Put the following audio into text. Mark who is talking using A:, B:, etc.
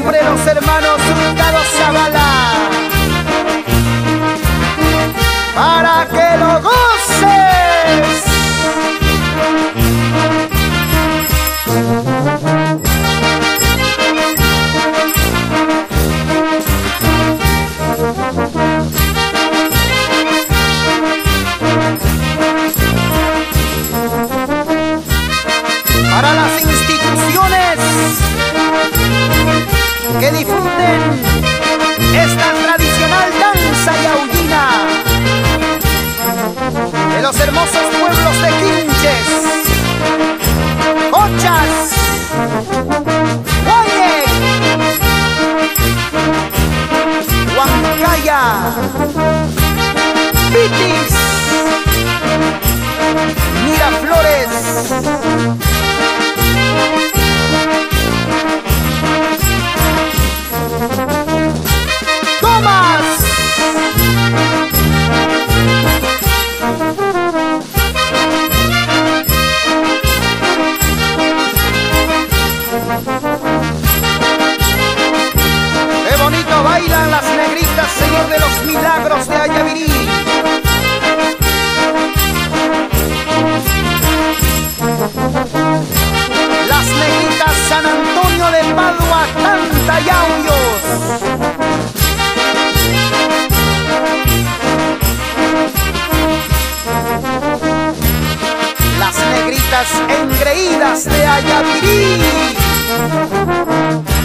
A: siempre los hermanos Hurtado Zavala, para que lo goces. Para las instituciones que difunden esta tradicional danza yaullina de los hermosos pueblos de Quinches, Cochas, Guaye, Huancaya, Pitis, Miraflores, Comas, qué bonito bailan las negritas, Señor de los Milagros de Ayavirí. Las negritas San Antonio de Padua, canta yauyos. Las negritas engreídas de Ayavirí.